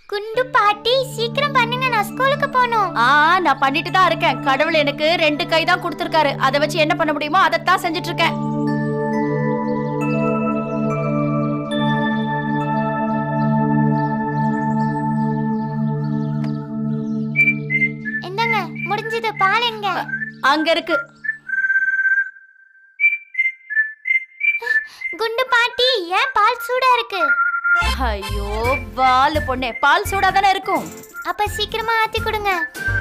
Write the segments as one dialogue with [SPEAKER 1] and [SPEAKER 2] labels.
[SPEAKER 1] குண்டு பாட்டி சீக்கிரம் பண்ணுங்க, நான் ஸ்கூலுக்கு போகணும்.
[SPEAKER 2] நான் பண்ணிட்டு தான் இருக்கேன். கடவுள் எனக்கு 2 கை தான் கொடுத்திருக்காரு. அதை வச்சு என்ன பண்ண முடியுமோ அதைத்தான் செஞ்சுட்டு இருக்கேன்.
[SPEAKER 1] என்னங்க முடிஞ்சது, பால் எங்க?
[SPEAKER 2] அங்க இருக்கு.
[SPEAKER 1] குண்டு பாட்டி ஏன் பால் சூடா இருக்கு?
[SPEAKER 2] ஐயோ வாலு பொண்ணே, பால் சூடா தானே இருக்கும்.
[SPEAKER 1] அப்ப சீக்கிரமா ஆத்தி கொடுங்க.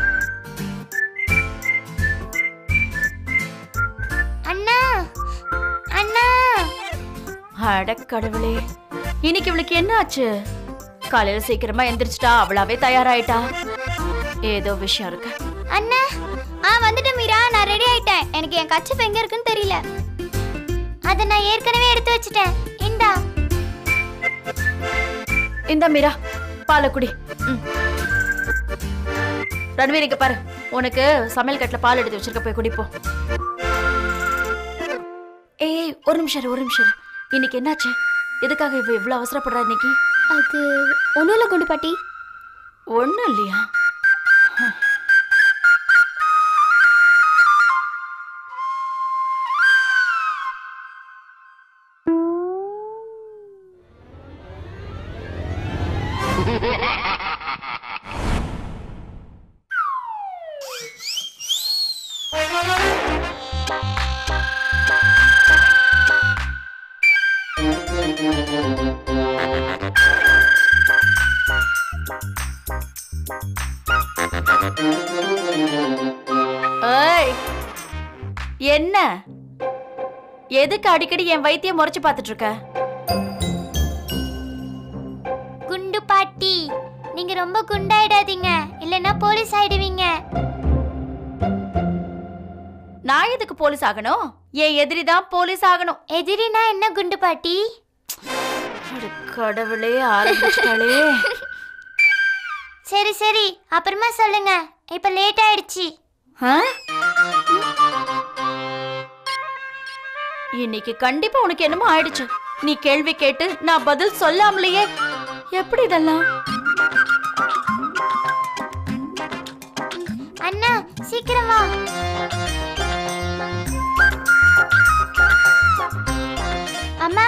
[SPEAKER 1] அண்ணா அண்ணா.
[SPEAKER 2] அட கடவுளே, இன்னைக்கு இவளுக்கு என்ன ஆச்சு? காலையில சீக்கிரமா எந்திரிச்சிட்டா, அவளாவே தயாராயிட்டா. ஏதோ விஷயம் இருக்கு.
[SPEAKER 1] அண்ணா வந்துட்டேன் மீரா, நான் ரெடி ஆயிட்டேன். எனக்கு என் கச்சப் எங்க இருக்குன்னு தெரியல. அத நான் ஏற்கனவே எடுத்து வச்சிட்டேன். இந்தா.
[SPEAKER 2] இந்த மீரா, பாலை குடி. ரன்வீர் இங்க பாரு, உனக்கு சமையல் கட்டுல பால் எடுத்து வச்சிருக்க, போய் குடிப்போம். ஏய் ஒரு நிமிஷம். இன்னைக்கு என்னாச்சு? எதுக்காக இவ்வளவு அவசரப்படுறா இன்னைக்கு?
[SPEAKER 1] அது ஒண்ணும் இல்ல குண்டு பாட்டி.
[SPEAKER 2] ஒண்ணும் இல்லையா? என்ன? எதுக்கு அடிக்கடி என் வைத்தியம் முறைச்சு பார்த்துட்டு இருக்க?
[SPEAKER 1] குண்டு பாட்டி, நீங்க ரொம்ப குண்டாயிடாதீங்க, இல்லனா போலீஸ் ஆயிடுவீங்க.
[SPEAKER 2] நான் எதுக்கு போலீஸ் ஆகணும்? என் எதிரி தான் போலீஸ் ஆகணும்.
[SPEAKER 1] எதிரினா என்ன குண்டு பாட்டி?
[SPEAKER 2] கடவுளே, ஆரம்பிச்சாலே.
[SPEAKER 1] சரி அப்புறமா சொல்லுங்க, இப்ப லேட் ஆயிடுச்சு.
[SPEAKER 2] இன்னைக்கு கண்டிப்பா உனக்கு என்னமோ ஆயிடுச்சு. நீ கேள்வி கேட்டு நான் பதில் சொல்லாமலேயே எப்படி இதெல்லாம்?
[SPEAKER 1] அண்ணா சீக்கிரம் வா. அம்மா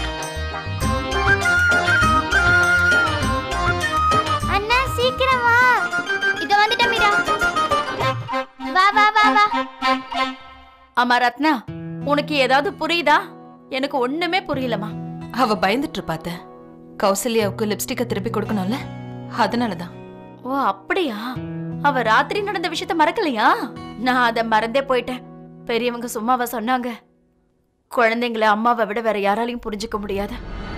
[SPEAKER 1] அண்ணா சீக்கிரம் வா. இத வந்துட்ட மீரா. வா வா வா வா.
[SPEAKER 2] அம்மா ரத்னா, உனக்கு ஏதாவது புரியுதா? எனக்கு ஒண்ணுமே புரியலமா.
[SPEAKER 3] அவ பயந்துட்டு இருப்பாத்த. கௌசல்யாவுக்கு லிப்ஸ்டிக்க திருப்பி கொடுக்கணும்ல, அதனாலதான்.
[SPEAKER 2] ஓ அப்படியா? அவ ராத்திரி நடந்த விஷயத்த மறக்கலையா? நான் அத மறந்தே போயிட்டேன். பெரியவங்க சும்மாவா சொன்னாங்க? குழந்தைங்களை அம்மாவை விட வேற யாராலையும் புரிஞ்சுக்க முடியாது.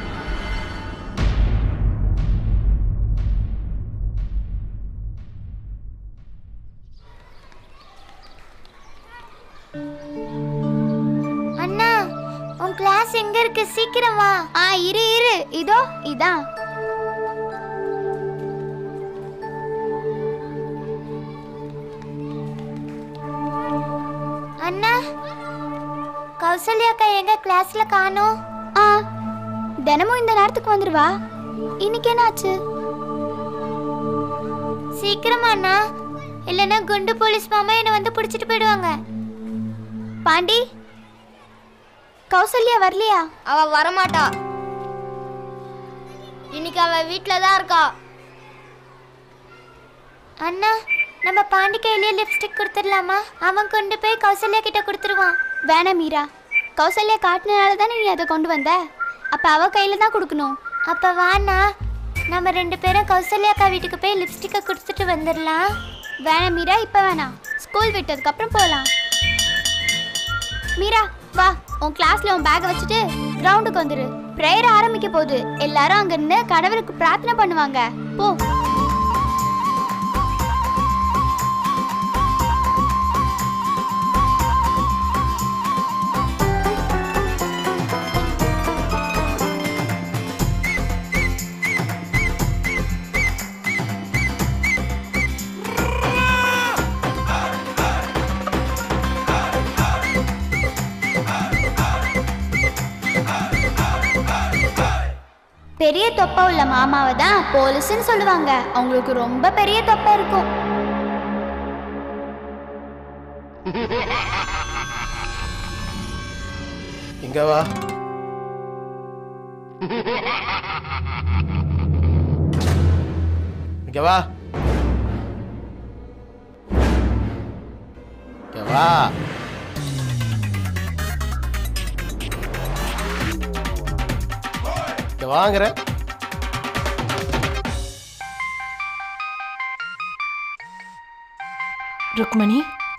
[SPEAKER 1] அண்ணா உன் கிளாஸ் எங்க இருக்கு? சீக்கிரம் வா. இரு இதோ இதான். அண்ணா கௌசல்யாக்கா எங்க கிளாஸ்ல காணோம்? தினமும் இந்த நேரத்துக்கு வந்துருவா. இன்னைக்கு என்னாச்சு? சீக்கிரமா அண்ணா, இல்லைன்னா குண்டு போலீஸ் மாமா என்ன வந்து பிடிச்சிட்டு போயிடுவாங்க. பாண்டி, கௌசல்யா வரலையா?
[SPEAKER 4] அவ வரமாட்டா. இன்னைக்கு அவ வீட்ல தான் இருக்கா.
[SPEAKER 1] அண்ணா நம்ம பாண்டி கையிலேயே லிப்ஸ்டிக் கொடுத்துடலாமா? அவன் கொண்டு போய் கௌசல்யா கிட்ட கொடுத்துருவான். வேணாம் மீரா, கௌசல்யா காட்டினால தானே நீ அதை கொண்டு வந்த. அப்ப அவ கையில தான் கொடுக்கணும். அப்ப வாண்ணா, நம்ம 2 பேரும் கௌசல்யாக்கா வீட்டுக்கு போய் லிப்ஸ்டிக்கை கொடுத்துட்டு வந்துடலாம். வேணாம் மீரா, இப்ப வேணாம், ஸ்கூல் விட்டதுக்கு அப்புறம் போகலாம். மீரா வா, உன் கிளாஸ்ல உன் பேக்கை வச்சுட்டு கிரவுண்டுக்கு வந்துரு. பிரேயர் ஆரம்பிக்க போகுது. எல்லாரும் அங்க இருந்து கடவுளுக்கு பிரார்த்தனை பண்ணுவாங்க. போ. பெரிய தொப்பை உள்ள மாமாவை தான் போலீஸ்ன்னு சொல்லுவாங்க. அவங்களுக்கு ரொம்ப பெரிய தொப்பை இருக்கும்.
[SPEAKER 5] இங்க வா. இங்க வா. இங்க வா. இங்க வாங்குற.
[SPEAKER 3] ருக்மணி.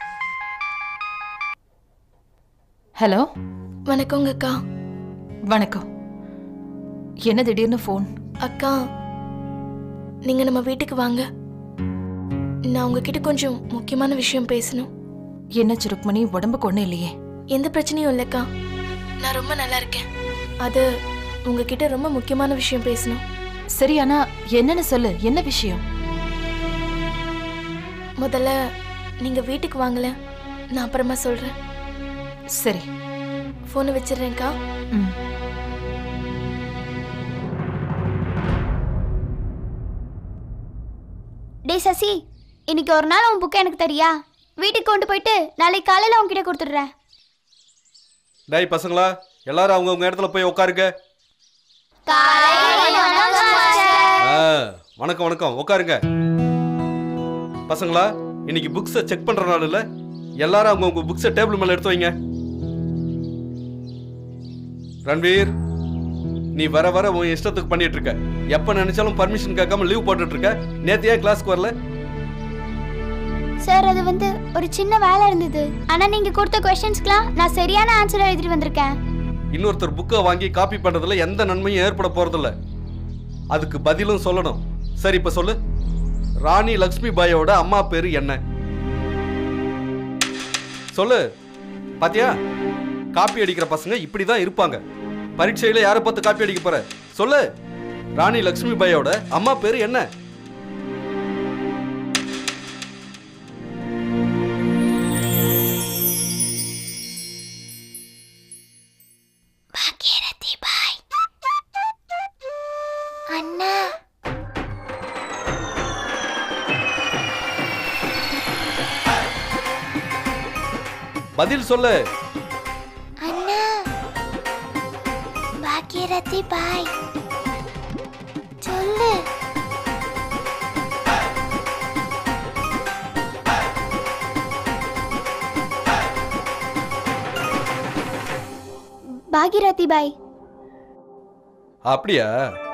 [SPEAKER 3] ஹலோ.
[SPEAKER 6] வணக்கங்க அக்கா.
[SPEAKER 3] வணக்கம். என்ன திடீர்னு ஃபோன்?
[SPEAKER 6] அக்கா, நீங்க நம்ம வீட்டுக்கு வாங்க. நான் உங்ககிட்ட கொஞ்சம் முக்கியமான விஷயம் பேசணும்.
[SPEAKER 3] என்னாச்சு ருக்மணி? உடம்புக்கு ஒன்றும் இல்லையே?
[SPEAKER 6] எந்த பிரச்சனையும் இல்லைக்கா, நான் ரொம்ப நல்லா இருக்கேன். அது உங்ககிட்ட ரொம்ப முக்கியமான விஷயம் பேசணும்.
[SPEAKER 3] சரி, ஆனா என்னன்னு சொல்லு. என்ன விஷயம்?
[SPEAKER 6] முதல்ல நீங்க வீட்டுக்கு வாங்கல, நான் அப்புறமா சொல்றேன்.
[SPEAKER 3] சரி,
[SPEAKER 6] ஃபோனை வச்சிடுறேன்க்கா.
[SPEAKER 3] ம்.
[SPEAKER 1] டே சசி, இன்னைக்கு ஒரு நாள் உன் புக்கை எனக்கு தெரியா? வீட்டுக்கு கொண்டு போயிட்டு நாளைக்கு காலையில் உன்கிட்ட கொடுத்துட்றேன்.
[SPEAKER 7] டேய் பசங்களா, எல்லாரும் அவங்கவுங்க இடத்துல போய் உட்காருங்க. வணக்கம் வணக்கம், உட்காருங்க. பசங்களா, இன்னைக்கு புக்ஸை செக் பண்ற நாள் இல்ல, எல்லாரும் அவங்கவுங்க புக்ஸை டேபிள் மேல எடுத்து வைங்க. ரன்வீர், நீ வர வர உன் இஷ்டத்துக்கு பண்ணிட்டு இருக்க. எப்ப நினைச்சாலும் பர்மிஷன் கேட்காம லீவ் போட்டுட்டு இருக்க. நேத்து ஏன் கிளாஸ்க்கு வரல?
[SPEAKER 1] சார், அது வந்து ஒரு சின்ன வேலை இருந்தது. ஆனா நீங்க கொடுத்த क्वेश्चंसக்குலாம் நான் சரியான ஆன்சர் எழுதிட்டு வந்திருக்கேன்.
[SPEAKER 7] இன்னொருத்தர் புக்கை வாங்கி காப்பி பண்றதுல எந்த நன்மையும் ஏற்பட போறதில்ல. அதுக்கு பதிலும் சொல்லணும். சரி, இப்ப சொல்லு. ராணி லக்ஷ்மி பாயோட அம்மா பேரு என்ன? சொல்லு. பாத்தியா, காப்பி அடிக்கிற பசங்க இப்படிதான் இருப்பாங்க. பரீட்சையில யாரை பார்த்து காப்பி அடிக்க போற? சொல்லு. ராணி லக்ஷ்மி பாயோட அம்மா பேரு என்ன?
[SPEAKER 1] பாக்கியரதி பாய். அண்ணா,
[SPEAKER 7] பதில் சொல்லு.
[SPEAKER 1] அண்ணா, பாக்கியரதி பாய். சொல்லு. பாகிரதி பாய்.
[SPEAKER 7] அப்படியா?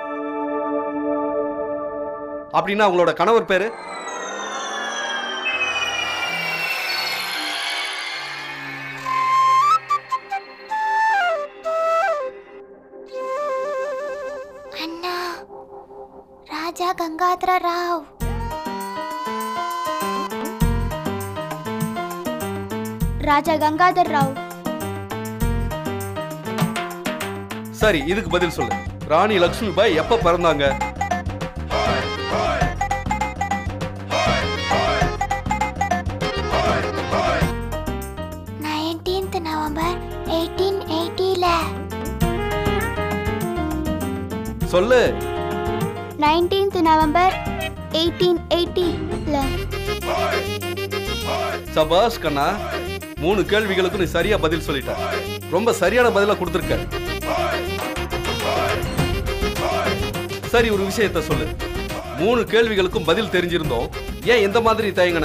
[SPEAKER 7] அப்படின்னா அவங்களோட கணவர் பேரு?
[SPEAKER 1] அண்ணா, ராஜா கங்காதர ராவ். ராஜா கங்காதர் ராவ்.
[SPEAKER 7] சரி, இதுக்கு பதில் சொல்லு. ராணி லக்ஷ்மி பாய் எப்ப பிறந்தாங்க?
[SPEAKER 1] நவம்பர் 1880ல.
[SPEAKER 7] சொல்லு.
[SPEAKER 1] 19th November 1880ல.
[SPEAKER 7] சபாஷ் கண்ணா, 3 கேள்விகளுக்கு நீ சரியா பதில் சொல்லிட்ட. ரொம்ப சரியான பதிலா கொடுத்திருக்க. சரி, ஒரு விஷயத்த சொல்லு. 3 கேள்விகளுக்கும் பதில் தெரிஞ்சிருந்தோம், ஏன் இந்த மாதிரி தயங்கின?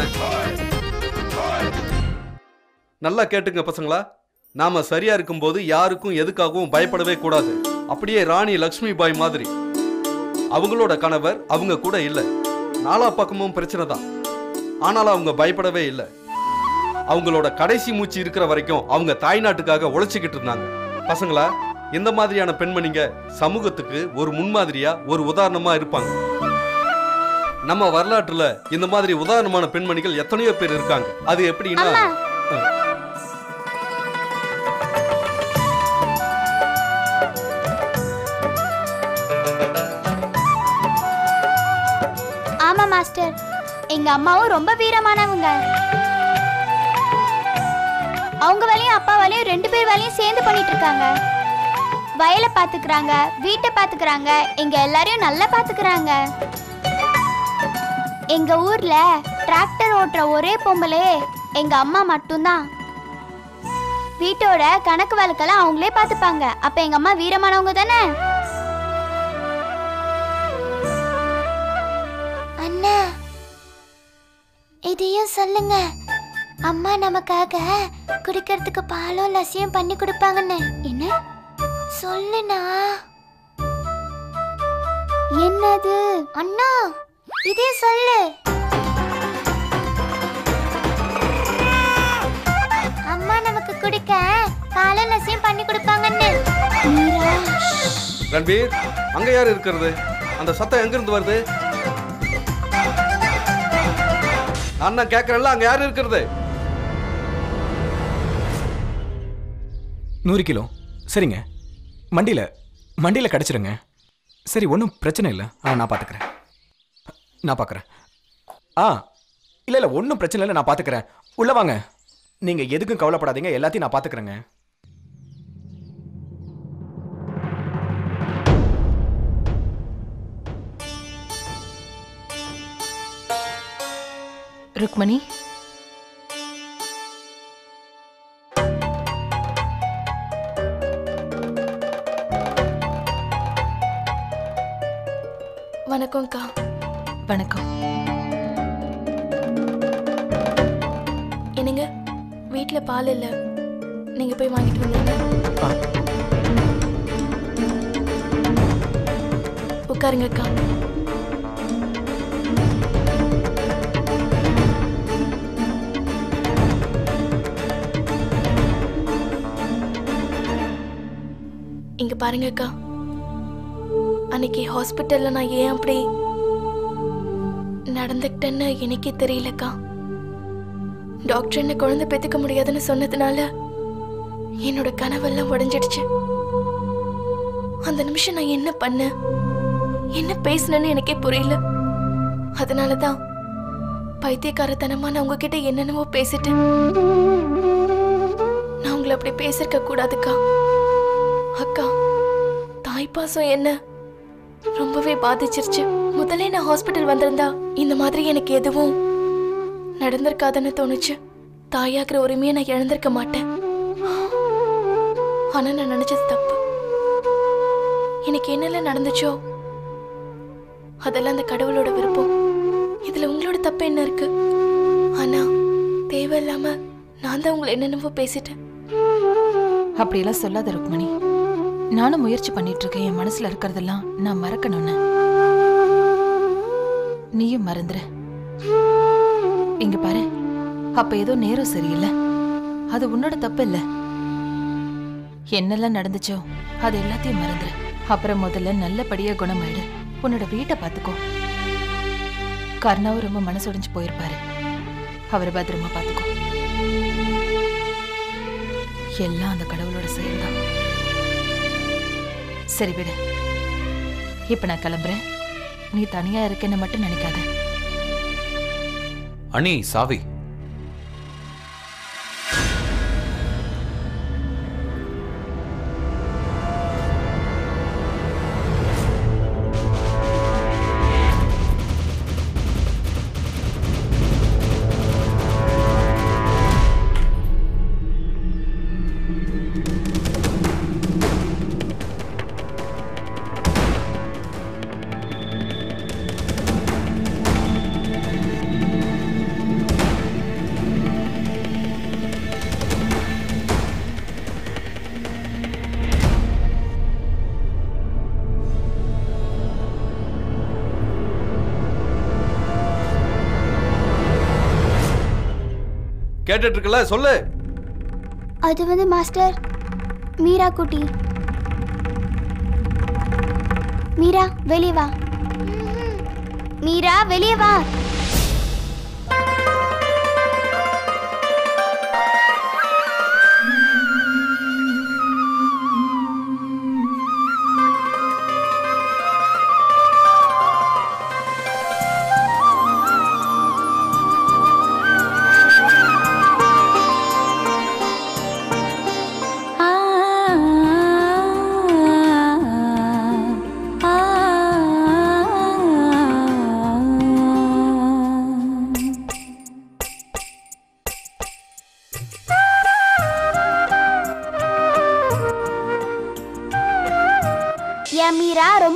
[SPEAKER 7] நல்லா கேட்டுங்க பசங்களா. நாம சரியா இருக்கும்போது யாருக்கும் எதுக்காகவும் பயப்படவே கூடாது. அப்படியே ராணி லக்ஷ்மி பாய் மாதிரி அவங்களோட கணவர் அவங்க கூட இல்ல. நாலா பக்கமும் பிரச்சனை தான். ஆனாலும் அவங்க பயப்படவே இல்லை. அவங்களோட கடைசி மூச்சு இருக்கிற வரைக்கும் அவங்க தாய்நாட்டுக்காக உழைச்சிக்கிட்டு இருந்தாங்க. பசங்களா, இந்த மாதிரியான பெண்மணிங்க சமூகத்துக்கு ஒரு முன்மாதிரியா, ஒரு உதாரணமா இருப்பாங்க. நம்ம வரலாற்றுல இந்த மாதிரி உதாரணமான பெண்மணிகள் எத்தனையோ பேர் இருக்காங்க. அது எப்படின்னா,
[SPEAKER 1] ஆமா மாஸ்டர், எங்க அம்மாவும் ரொம்ப வீரமானவங்க. அவங்க வேலையும் அப்பா வேலையும் 2 பேர் வேலையும் சேர்ந்து பண்ணிட்டு இருக்காங்க. வயலை பாத்துக்கறாங்க, வீட்டை பாத்துக்கறாங்க, எங்க எல்லாரையும் நல்லா பாத்துக்கறாங்க. எங்க ஊர்ல டிராக்டர் ஓட்டுற ஒரே பொம்பளே எங்க அம்மா மட்டும்தான். வீட்டோட கணக்கு வழக்கெல்லாம் அவங்களே பாத்துப்பாங்க. அப்ப எங்க அம்மா வீரமானவங்க தானே. அண்ணா, இதையும் சொல்லுங்க. அம்மா நமக்காக குடிக்கிறதுக்கு பாலும் லசியும் பண்ணி கொடுப்பாங்கன்னு. என்ன சொல்லுனா? என்னது அண்ணா? இதே சொல்லு. அம்மா நமக்கு குடிக்க பாலும் லசியும் பண்ணி கொடுப்பாங்கன்னு.
[SPEAKER 7] ரன்பீர், அங்க யாரு இருக்கிறது? அந்த சத்தம் எங்க இருந்து வருது? அண்ணா கேக்குறல்ல, அங்க யாரு இருக்கிறது?
[SPEAKER 5] 100 கிலோ. சரிங்க, மண்டியில் கிடச்சிருங்க. சரி, ஒன்றும் பிரச்சனை இல்லை. நான் பார்த்துக்கிறேன். இல்லை ஒன்றும் பிரச்சனை இல்லை, நான் பார்த்துக்கிறேன். உள்ள வாங்க. நீங்கள் எதுக்கும் கவலைப்படாதீங்க, எல்லாத்தையும் நான் பார்த்துக்கிறேங்க.
[SPEAKER 3] ருக்மணி,
[SPEAKER 6] வணக்கம்க்கா.
[SPEAKER 3] வணக்கம்.
[SPEAKER 6] என்னங்க, வீட்டில் பால் இல்லை, நீங்கள் போய் வாங்கிட்டு வந்துடுங்க. உட்காருங்கக்கா. இங்க பாருங்கக்கா, அன்னைக்கு ஹாஸ்பிட்டல்ல நான் ஏன் அப்படி நடந்துக்கிட்டேன்னு எனக்கே தெரியலக்கா. டாக்டர் என்ன குழந்தை பெத்துக்க முடியாதுன்னு சொன்னதுனால என்னோட கனவெல்லாம் உடைஞ்சிடுச்சு. அந்த நிமிஷம் நான் என்ன பண்ணேன், என்ன பேசினேன்னு எனக்கே புரியல. அதனாலதான் பைத்தியக்காரத்தனமா நான் உங்ககிட்ட என்னென்னவோ பேசிட்டேன். நான் உங்களை அப்படி பேசிருக்க கூடாதுக்கா. அக்கா, தாய்ப்பாசம் என்ன ரொம்பவே பாதிச்சிருச்சு. முதல்ல நான் ஹாஸ்பிட்டல் வந்திருந்தா இந்த மாதிரி எனக்கு எதுவும் நடந்திருக்காதுன்னு தோணுச்சு. தாயாக்குற உரிமையை நான் இழந்திருக்க மாட்டேன். ஆனா நான் நினைச்சது தப்பு. எனக்கு என்னெல்லாம் நடந்துச்சோ அதெல்லாம் அந்த கடவுளோட விருப்பம். இதுல உங்களோட தப்பு என்ன இருக்கு? ஆனா தேவையில்லாம நான் தான் உங்களை என்னென்னவோ பேசிட்டேன்.
[SPEAKER 3] அப்படியெல்லாம் சொல்லாத ருக்மணி. நானும் முயற்சி பண்ணிட்டு இருக்கேன் என் மனசுல இருக்கிறதெல்லாம் நான் மறக்கணும்னு. நீயும் மறந்துற. இங்க பாரு, அப்ப ஏதோ நேரம் சரியில்லை. அது உன்னோட தப்பு இல்ல. என்னெல்லாம் நடந்துச்சோ அது எல்லாத்தையும் மறந்துற. அப்புறம் முதல்ல நல்லபடியா குணமாயிடு. உன்னோட வீட்டை பாத்துக்கோ. கர்ணாவும் ரொம்ப மனசுடைஞ்சு போயிருப்பாரு. அவரை பத்திரமா பாத்துக்கோ. எல்லாம் அந்த கடவுளோட செயல்தான். சரி விடு, இப்ப நான் கிளம்புறேன். நீ தனியா இருக்கேன்னு மட்டும் நினைக்காத.
[SPEAKER 8] அண்ணி, சாவி.
[SPEAKER 7] கேட்டுட்டு இருக்கல, சொல்லு.
[SPEAKER 1] அது மாஸ்டர், மீரா குட்டி. மீரா வெளியே வா. மீரா வெளியே வா.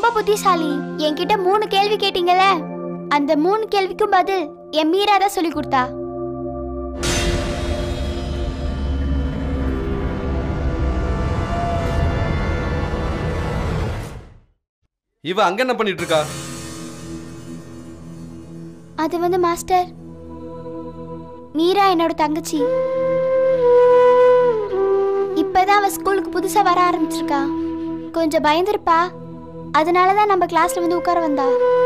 [SPEAKER 1] புத்திசாலி. என்கிட்ட 3 கேள்வி கேட்டீங்கல்ல, அந்த 3 கேள்விக்கும் பதில் என் மீரா தான் சொல்லி கொடுத்தா.
[SPEAKER 7] இவ அங்க என்ன பண்ணிட்டு இருக்கா?
[SPEAKER 1] அது வந்து மாஸ்டர், மீரா என்னோட தங்கச்சி. இப்பதான் அவ ஸ்கூலுக்கு புதுசா வர ஆரம்பிச்சிருக்கா. கொஞ்சம் பயந்துருப்பா. அதனாலதான் நம்ம கிளாஸ்ல வந்து உட்கார வந்தா.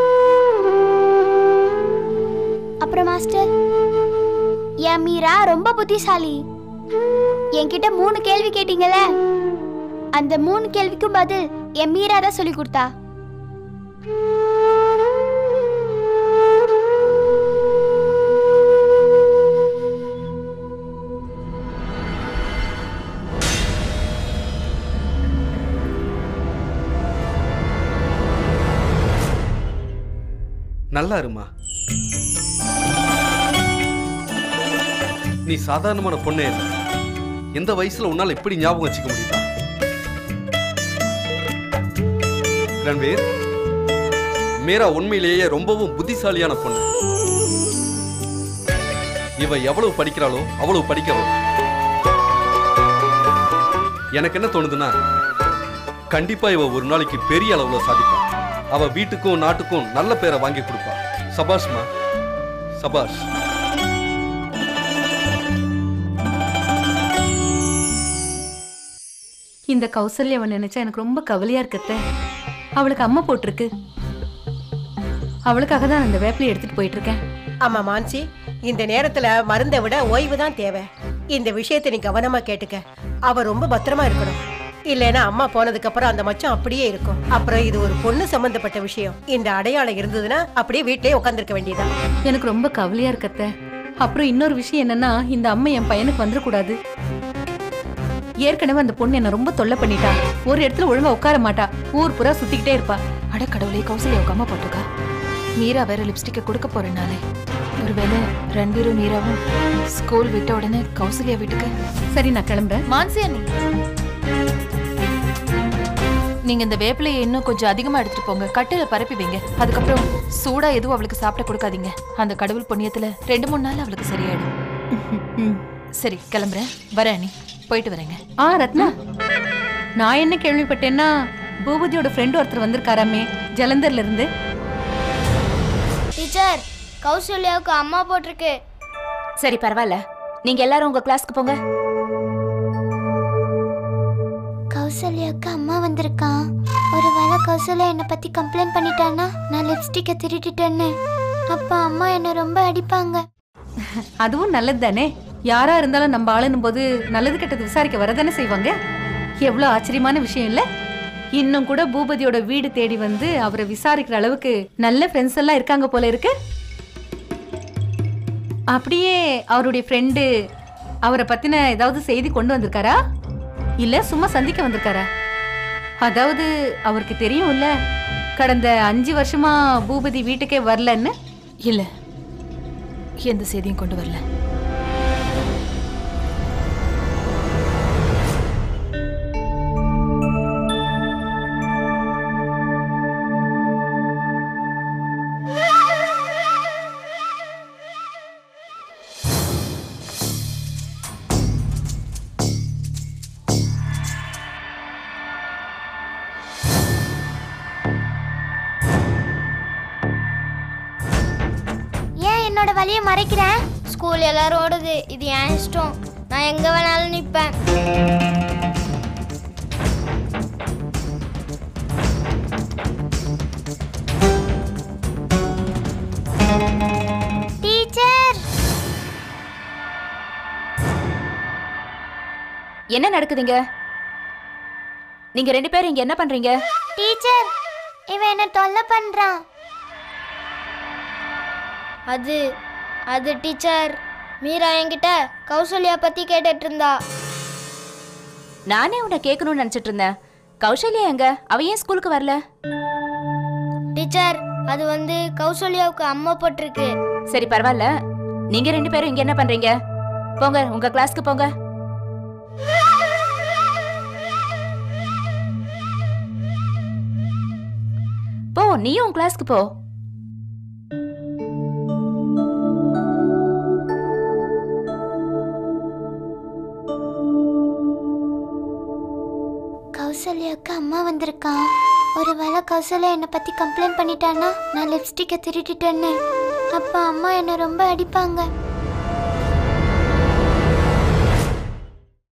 [SPEAKER 1] அப்புறம் மாஸ்டர், என் மீரா ரொம்ப புத்திசாலி. என்கிட்ட 3 கேள்வி கேட்டீங்கல்ல, அந்த 3 கேள்விக்கும் பதில் என் மீரா தான் சொல்லி கொடுத்தா.
[SPEAKER 7] நல்லா இருமா. நீ சாதாரணமான பொண்ணே இல்லை. எந்த வயசுல உன்னால எப்படி ஞாபகம் வச்சுக்க முடியுதா? ரன்வீர், மீரா உண்மையிலேயே ரொம்பவும் புத்திசாலியான பொண்ணு. இவ எவ்வளவு படிக்கிறாளோ அவ்வளவு படிக்கிறோம். எனக்கு என்ன தோணுதுன்னா, கண்டிப்பா இவ ஒரு நாளைக்கு பெரிய அளவுல சாதிப்பா. அவ வீட்டுக்கும் நாட்டுக்கும் நல்ல பேரை வாங்கி கொடுப்பா. சபாஷ்மா, சபாஷ்.
[SPEAKER 8] இந்த கௌசல்யாவை நினைச்சா எனக்கு ரொம்ப கவலையா இருக்கத்த. அவளுக்கு அம்மா போட்டிருக்கு. அவளுக்காக தான் இந்த வேப்பிலையை எடுத்துட்டு போயிட்டு இருக்கேன்.
[SPEAKER 9] ஆமா மான்சி, இந்த நேரத்துல மருந்தை விட ஓய்வு தான் தேவை. இந்த விஷயத்தை நீ கவனமா கேட்டுக்க. அவ ரொம்ப பத்திரமா இருக்கணும். இல்லைன்னா அம்மா போனதுக்கு அப்புறம் அந்த மச்சம் அப்படியே இருக்கும். அப்புறம் இது ஒரு பொண்ணு சம்பந்தப்பட்ட விஷயம். இந்த அடையாளம் இருந்ததுன்னா அப்படியே வீட்லயே உட்காந்துருக்க வேண்டியதான்.
[SPEAKER 8] எனக்கு ரொம்ப கவலையா இருக்கத்த. அப்புறம் இன்னொரு விஷயம் என்னன்னா, இந்த அம்மா என் பையனுக்கு வந்துடக்கூடாது. ஏற்கனவே அந்த பொண்ணு என்ன ரொம்ப தொல்லை பண்ணிட்டா. ஒரு இடத்துல ஒழுங்கா உட்கார மாட்டா. ஊர் புறா சுத்திக்கிட்டே இருப்பா.
[SPEAKER 3] அட கடவுளே, கௌசல்யாவுக்கு அம்மா போட்டிருக்கா. மீரா வேற லிப்ஸ்டிக்கை கொடுக்க போறேனாலே. ஒருவேளை ரன்வீரும் மீராவும் ஸ்கூல் விட்ட உடனே கௌசல்யா வீட்டுக்கு.
[SPEAKER 8] சரி, நான் கிளம்புறேன்.
[SPEAKER 3] மான்சி அண்ணி, நீங்க இந்த வேப்பிலையை இன்னும் கொஞ்சம் அதிகமா எடுத்துட்டு போங்க. கட்டில பரப்பி வைங்க. அதுக்கப்புறம் சூடா எதுவும் அவளுக்கு சாப்பிட கொடுக்காதீங்க. அந்த கடவுள் புண்ணியத்துல 2-3 நாள் அவளுக்கு சரியாயிடும். சரி, கிளம்புறேன். வரேன் அண்ணி, போயிட்டு வரேங்க.
[SPEAKER 8] ரத்னா, நான் என்ன கேள்விப்பட்டேன்னா, பூபதியோட ஃப்ரெண்ட் ஒருத்தர் வந்திருக்காராமே ஜலந்தர்ல இருந்து.
[SPEAKER 4] டீச்சர், கௌசல்யாவுக்கு அம்மா போட்டிருக்கு.
[SPEAKER 2] சரி, பரவாயில்ல. நீங்க எல்லாரும் உங்க கிளாஸ்க்கு போங்க.
[SPEAKER 1] கௌசல்யாவுக்கு அம்மா வந்திருக்கான். ஒருவேளை கௌசல்யா என்னை பத்தி கம்ப்ளைண்ட் பண்ணிட்டான்னா நான் லிப்ஸ்டிக்கை திருடிட்டேன்னு. அப்ப அம்மா என்ன ரொம்ப அடிப்பாங்க.
[SPEAKER 8] அதுவும் நல்லது தானே. யாரா இருந்தாலும் நம்ம ஆளுன்னும் போது நல்லது கெட்டது விசாரிக்க வரதானே செய்வாங்க. எவ்வளவு ஆச்சரியமான விஷயம் இல்ல? இன்னும் கூட பூபதியோட வீடு தேடி வந்து அவரை விசாரிக்கிற அளவுக்கு நல்ல ஃப்ரெண்ட்ஸ் எல்லாம் இருக்காங்க போல இருக்கு. அப்படியே அவருடைய ஃப்ரெண்டு அவரை பத்தின ஏதாவது செய்தி கொண்டு வந்திருக்காரா, இல்ல சும்மா சந்திக்க வந்திருக்காரா? அதாவது அவருக்கு தெரியும் இல்ல, கடந்த 5 வருஷமா பூபதி வீட்டுக்கே வரலன்னு.
[SPEAKER 3] இல்ல, எந்த செய்தியும் கொண்டு வரல.
[SPEAKER 1] என்னோட வழியை மறைக்கிறேன்.
[SPEAKER 4] ஸ்கூல் எல்லாரும் ஓடுது. இது என் இஷ்டம். நான் எங்க வேணாலும் நிப்பேன்.
[SPEAKER 1] டீச்சர்,
[SPEAKER 2] என்ன நடக்குதுங்க? நீங்க 2 பேரும் இங்க என்ன பண்றீங்க?
[SPEAKER 1] டீச்சர், இவன் என்ன தொல்லை பண்றான்.
[SPEAKER 4] அது டீச்சர், மீரா என்கிட்ட கௌசல்யா பத்தி கேட்டுட்டு இருந்தா.
[SPEAKER 2] நானே உன்னை கேட்கணும்னு நினைச்சிட்டு இருந்தேன். கௌசல்யா எங்க? அவ ஏன் ஸ்கூலுக்கு வரல?
[SPEAKER 4] டீச்சர், அது கௌசல்யாவுக்கு அம்மா போட்டிருக்கு.
[SPEAKER 2] சரி, பரவாயில்ல. நீங்க 2 பேரும் இங்க என்ன பண்றீங்க? போங்க, உங்க கிளாஸ்க்கு போங்க. நீயும் உன் கிளாஸ்க்கு போ.
[SPEAKER 1] கௌசல்யாக்கு அம்மா வந்திருக்கான். ஒருவேளை கௌசல்யா என்னை பத்தி கம்ப்ளைண்ட் பண்ணிட்டான்னா நான் லிப்ஸ்டிக்கை திருடிட்டேன்னு. அப்ப அம்மா என்னை ரொம்ப அடிப்பாங்க.